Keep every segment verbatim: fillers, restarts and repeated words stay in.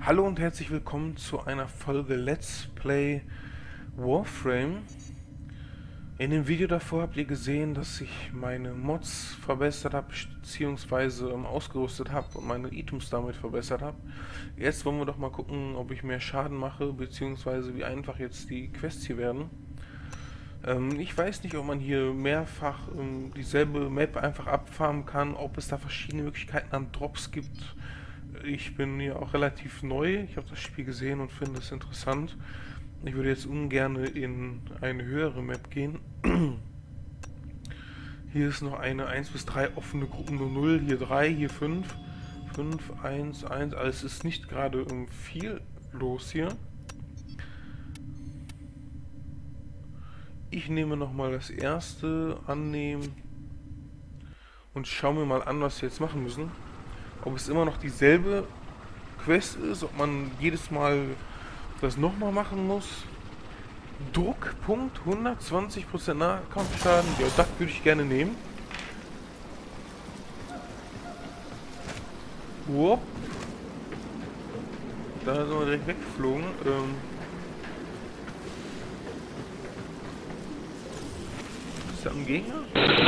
Hallo und herzlich willkommen zu einer Folge Let's Play Warframe. In dem Video davor habt ihr gesehen, dass ich meine Mods verbessert habe, beziehungsweise ähm, ausgerüstet habe und meine Items damit verbessert habe. Jetzt wollen wir doch mal gucken, ob ich mehr Schaden mache, beziehungsweise wie einfach jetzt die Quests hier werden. Ähm, ich weiß nicht, ob man hier mehrfach ähm, dieselbe Map einfach abfarmen kann, ob es da verschiedene Möglichkeiten an Drops gibt. Ich bin hier auch relativ neu, ich habe das Spiel gesehen und finde es interessant. Ich würde jetzt ungern in eine höhere Map gehen. Hier ist noch eine eins bis drei offene Gruppen, nur null, hier drei, hier fünf. fünf, eins, eins, also es ist nicht gerade um viel los hier. Ich nehme nochmal das erste, annehmen und schaue mir mal an, was wir jetzt machen müssen. Ob es immer noch dieselbe Quest ist, ob man jedes Mal das nochmal machen muss. Druckpunkt hundertzwanzig Prozent Nahkampfschaden. Ja, das würde ich gerne nehmen. Whoop. Da sind wir direkt weggeflogen. Ähm ist da ein Gegner?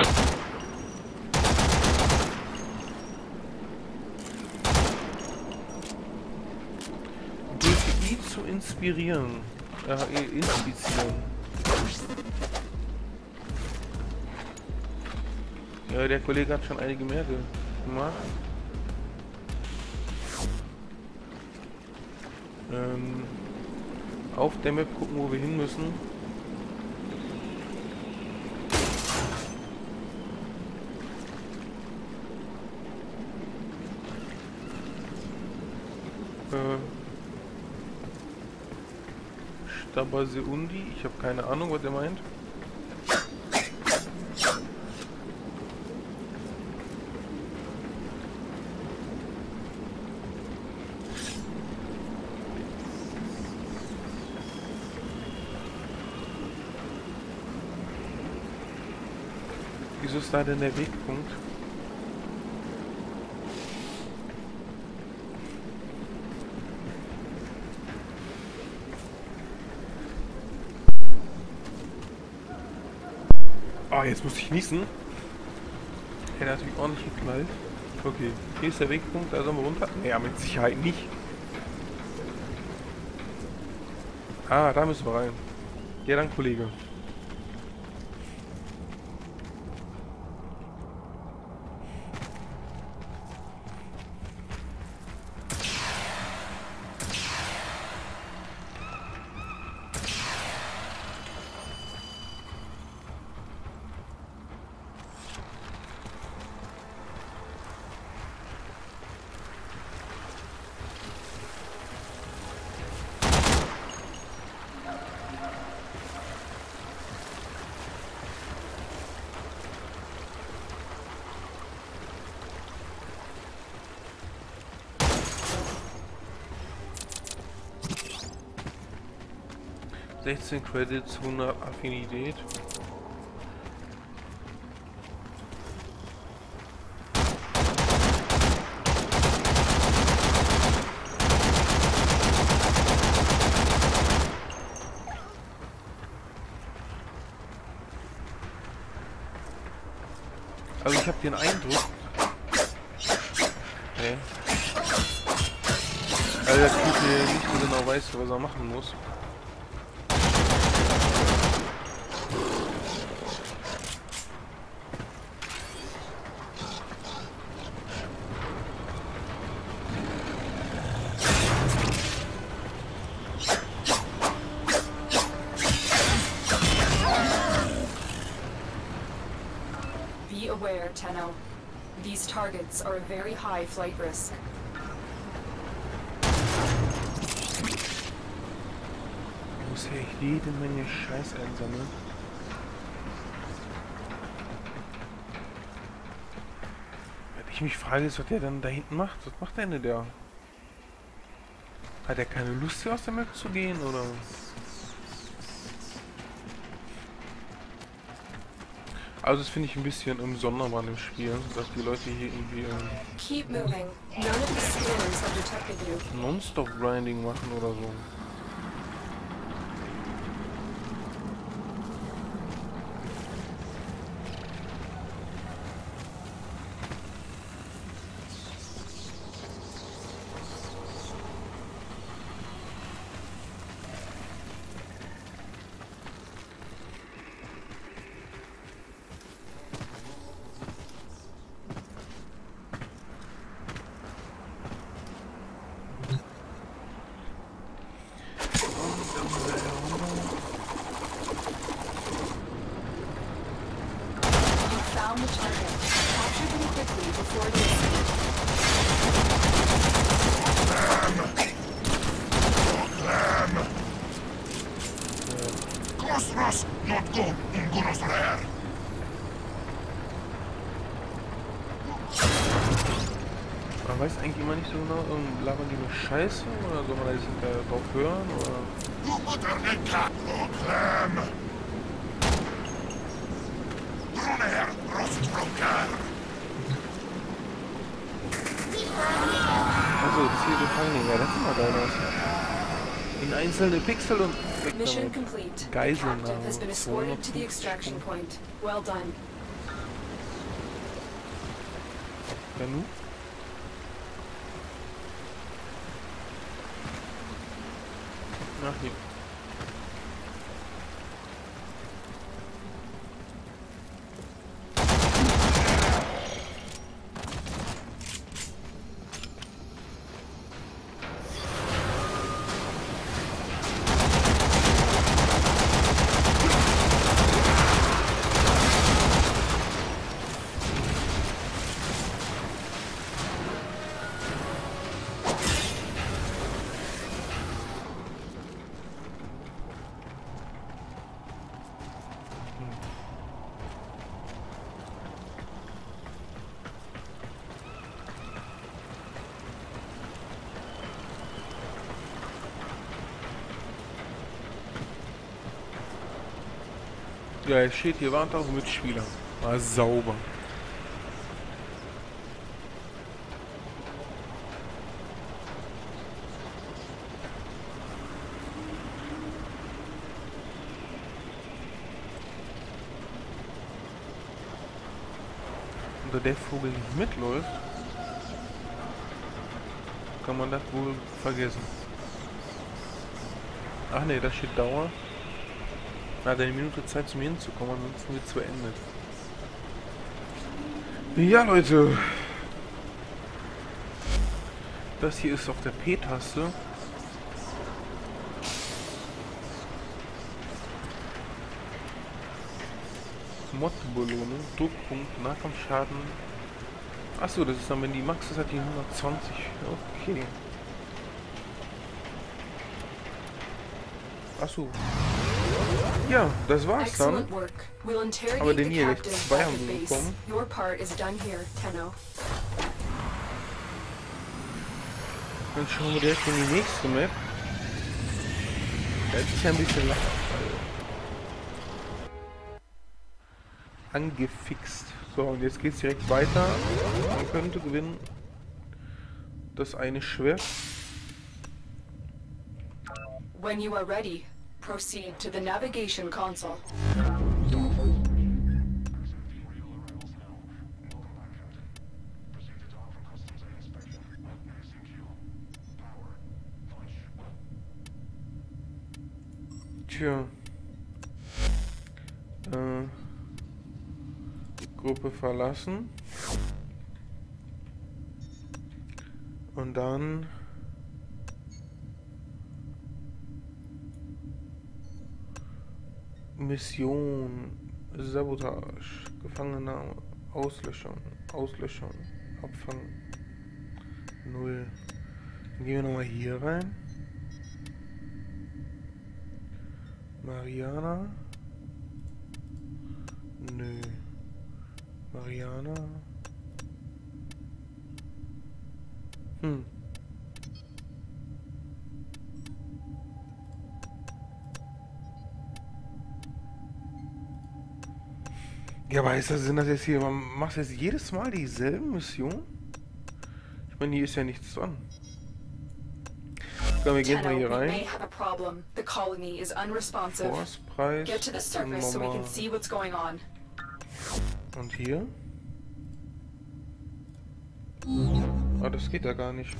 D P I zu inspirieren. Äh, inspizieren. Ja, der Kollege hat schon einige mehr gemacht. Ähm, auf der Map gucken, wo wir hin müssen. Äh, Stabaseundi, ich habe keine Ahnung, was er meint. Wieso ist da denn der Wegpunkt? Ah, oh, jetzt muss ich niesen. Hätte natürlich ordentlich geknallt. Okay, hier ist der Wegpunkt, da sollen wir runter. Ja, mit Sicherheit nicht. Ah, da müssen wir rein. Ja, dann, Kollege. sechzehn Credits, hundert Affinität. Also ich habe den Eindruck, okay, also der Typ hier nicht so genau weiß, was er machen muss. Be aware, Tenno. These targets are a very high flight risk. Ich muss ja jede Menge Scheiß einsammeln. Wenn ich mich frage, was der dann da hinten macht, was macht der denn da? Hat er keine Lust hier aus der Map zu gehen, oder? Also das finde ich ein bisschen im Sondermann im Spiel, dass die Leute hier irgendwie ähm, Keep moving. None of the scanners have detected you. Non-Stop-Grinding machen oder so. Found the target. Capture them quickly before they escape. Cosmos not go in Gunaflare. Man weiß eigentlich immer nicht so genau, ähm, labern die nur Scheiße oder soll man da jetzt hinterher drauf hören oder? Du Mutternicka, Proclaim. Brunner, Rostbroker. Also Ziel gefangen, ja, das sieht mal geil aus. In einzelne Pixel und weg Mission damit. complete. The Geiselnahme. captive has been escorted to the extraction point. Well done. Ja, nu? Ach, hier. Ja, es steht hier, warnt auf Mitspieler. War sauber. Und da der Vogel nicht mitläuft, kann man das wohl vergessen. Ach ne, da steht Dauer. Na, hat eine Minute Zeit zum hinzukommen, ansonsten wird es beendet. Ja, Leute. Das hier ist auf der P-Taste. Mod-Belohnung, Druckpunkt, Nahkampfschaden. Achso, das ist dann, wenn die Max ist, hat die hundertzwanzig. Okay. Achso. Ja, das war's dann. Excellent work. We'll interrogate Aber den the hier gleich captive zwei at haben the wir base. bekommen. Your part is done here, Tenno. Dann schauen wir direkt in die nächste Map. Das ist ja ein bisschen lacher. Angefixt. So, und jetzt geht's direkt weiter. Man könnte gewinnen. Das eine Schwert. When you are ready, proceed to the navigation console. Tja. Äh, Gruppe verlassen. Und dann Mission, Sabotage, Gefangennahme, Auslöschung, Auslöschung, Abfang, null. Dann gehen wir nochmal hier rein. Mariana. Nö. Mariana. Hm. Ja, aber ist das, sind das jetzt hier, man macht jetzt jedes Mal dieselben Missionen? Ich meine, hier ist ja nichts dran. Komm, wir gehen mal hier rein. Force-Preis. Get to the surface so we can see what's going on. Und hier? Ah, das geht ja gar nicht.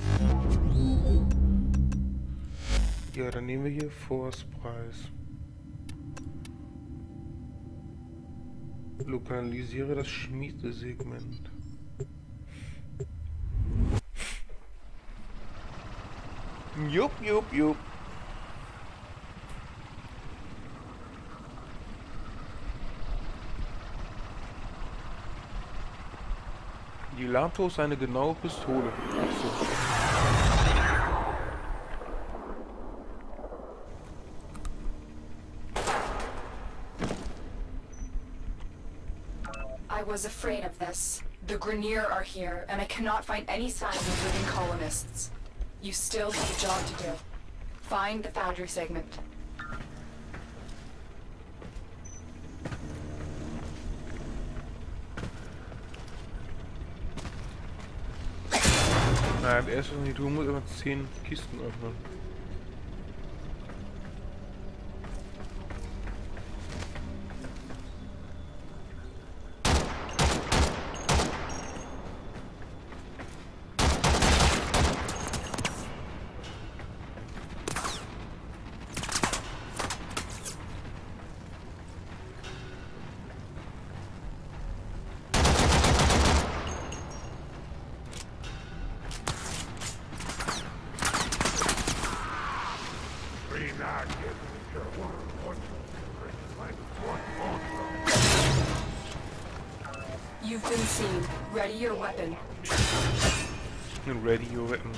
Ja, dann nehmen wir hier Force-Preis. Lokalisiere das Schmiedesegment. Jupp, jupp, jupp. Die Lato ist eine genaue Pistole. Ach so. I was afraid of this. The Grineer are here, and I cannot find any signs of living colonists. You still have a job to do. Find the foundry segment. Nein, erst was nicht tun muss, immer zehn Kisten öffnen. You've been seen. Ready your weapon. Ready your weapon,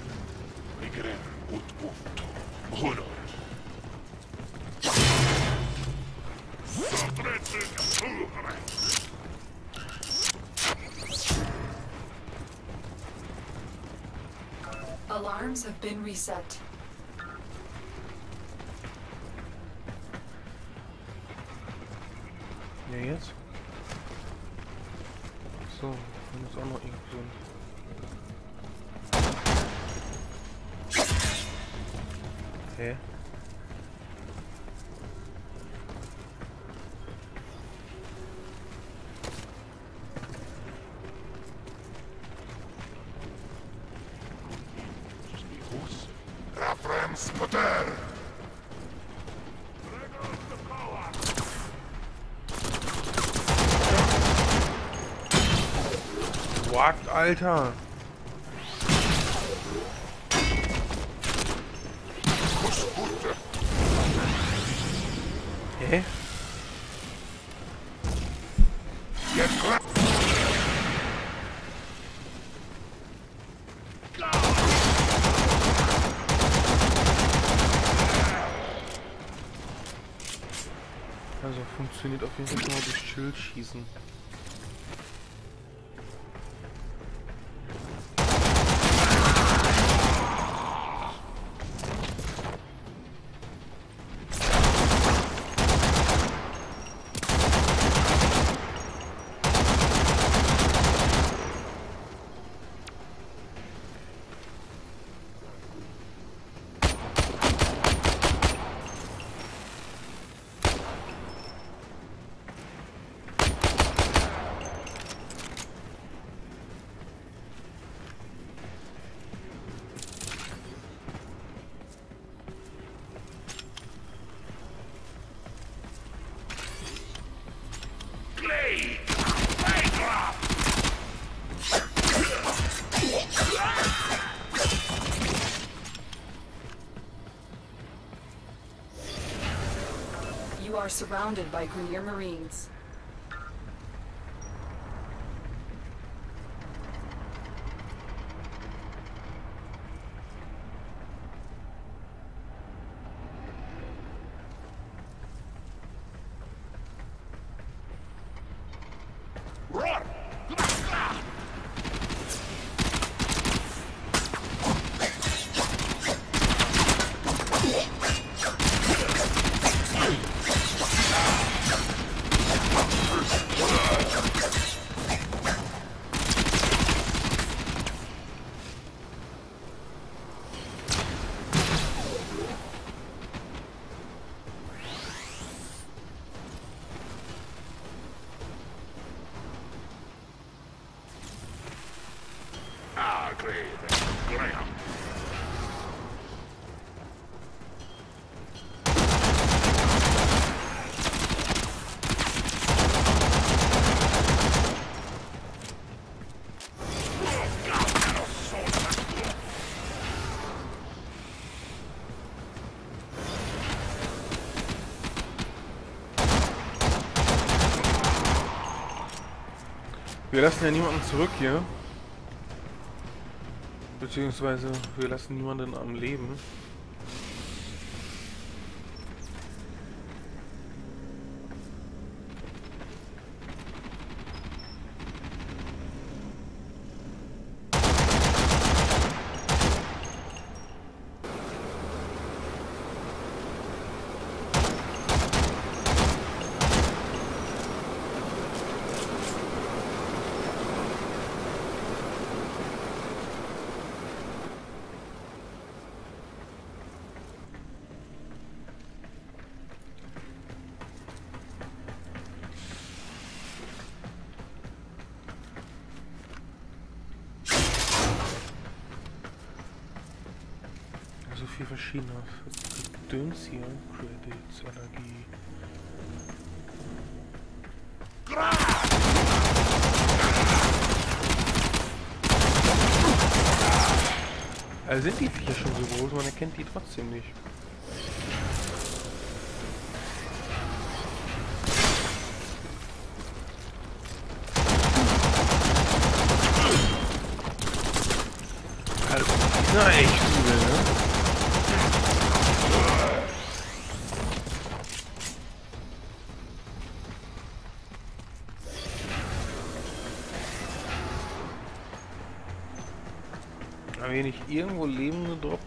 Alarms have been reset. Ja, jetzt? So, wenn es auch noch irgendwo sind. Hä? Raframs Poter! What, Alter? Hä? Also funktioniert auf jeden Fall schon mal das Schild schießen. You are surrounded by Grineer Marines. Run! Wir lassen ja niemanden zurück hier. Beziehungsweise wir lassen niemanden am Leben. So viel verschiedene Gedöns hier. Credits, Allergie. Also sind die Viecher schon so groß, man erkennt die trotzdem nicht. Also, na echt übel, ne? Aber wenn nicht irgendwo Lebende droppt.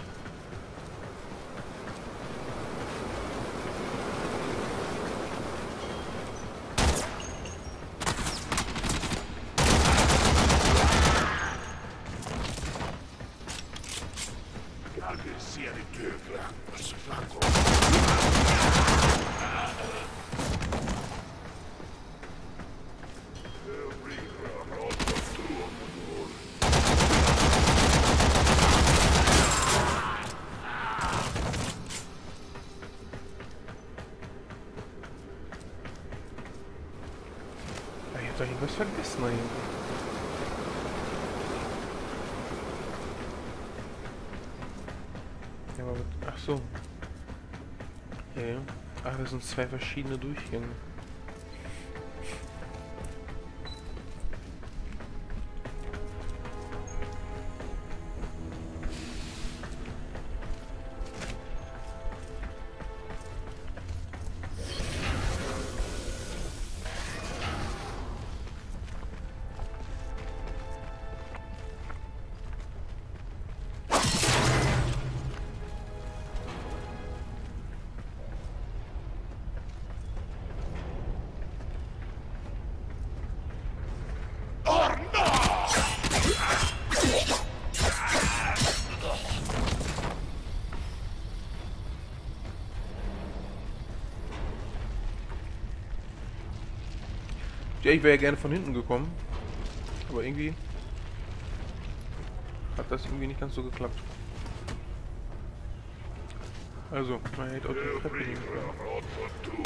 Ich hab da irgendwas vergessen da hinten. Ja, aber, ach so. Ja, ja. Ach, das sind zwei verschiedene Durchgänge. Ja, ich wäre ja gerne von hinten gekommen, aber irgendwie hat das irgendwie nicht ganz so geklappt. Also, man hätte auch die Treppe nehmen können.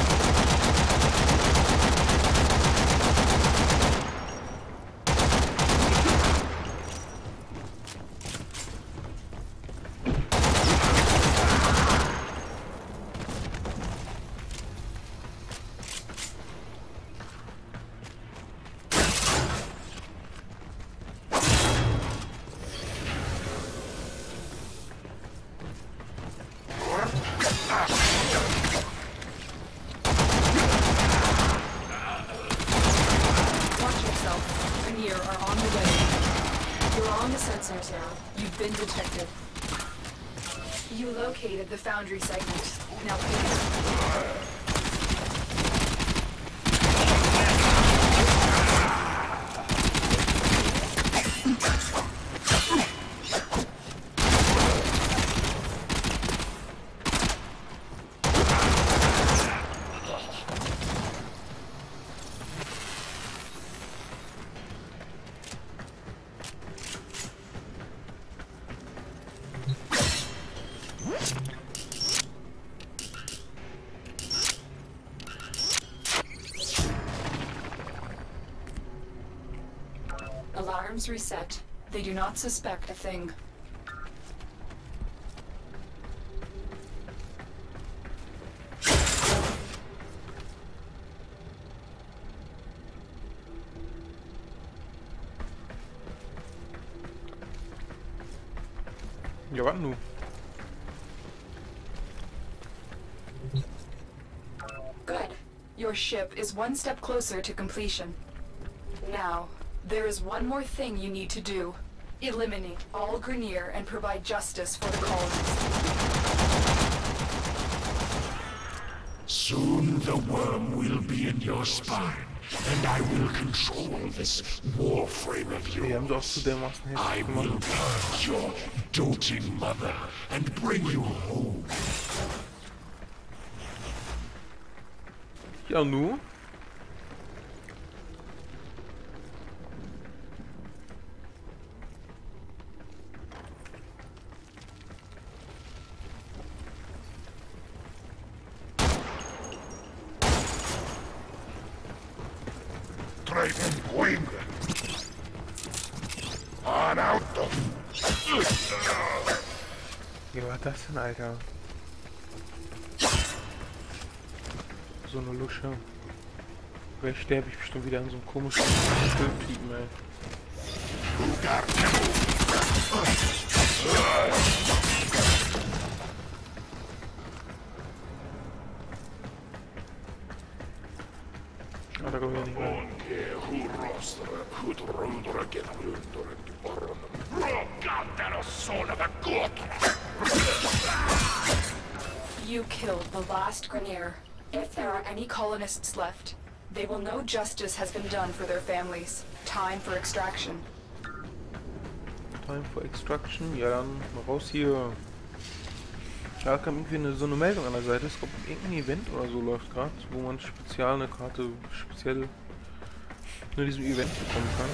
You located the foundry segment. Now please. Alarms reset. They do not suspect a thing. Ja, warte nur. Good. Your ship is one step closer to completion. Now, there is one more thing you need to do. Eliminate all Grineer and provide justice for the colonists. Soon the worm will be in your spine, and I will control this warframe of Die haben sie auch zu yours. dermaßen I hässlich will gemacht. purge your doting mother and bring you home. Ja, nu? Draven wing. On out the... Ja, was ist das denn, Alter? So eine Lusche. Vielleicht sterbe ich bestimmt wieder an so einem komischen Schildtypen, ey. Ah, da komme ich nicht mehr. You killed the last Grineer. If there are any colonists left, they will know justice has been done for their families. Time for extraction. Time for Extraction. Ja, dann mal raus hier. Da kam irgendwie eine, so eine Meldung an der Seite. Ich glaube, irgendein Event oder so läuft gerade, wo man speziell eine Karte speziell nur diesem Event bekommen kann.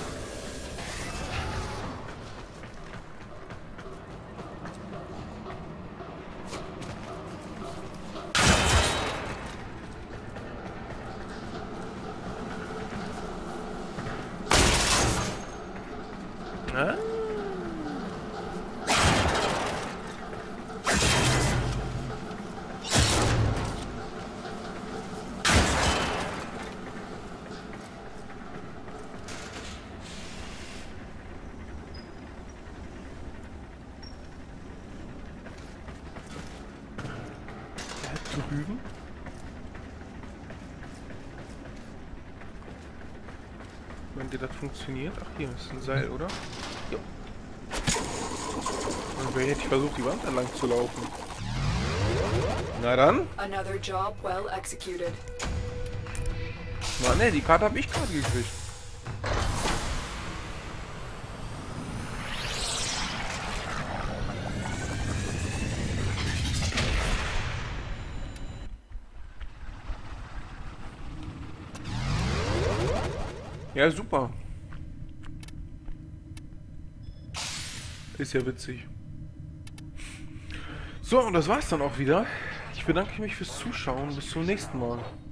Ah. Drüben. Wenn dir das funktioniert. Ach, hier ist ein Seil, oder? Jo. Und wer hätte ich versucht, die Wand entlang zu laufen? Na dann? Another job well executed. Na ne, die Karte habe ich gerade gekriegt. Ja, super. Ist ja witzig. So, und das war's dann auch wieder. Ich bedanke mich fürs Zuschauen. Bis zum nächsten Mal.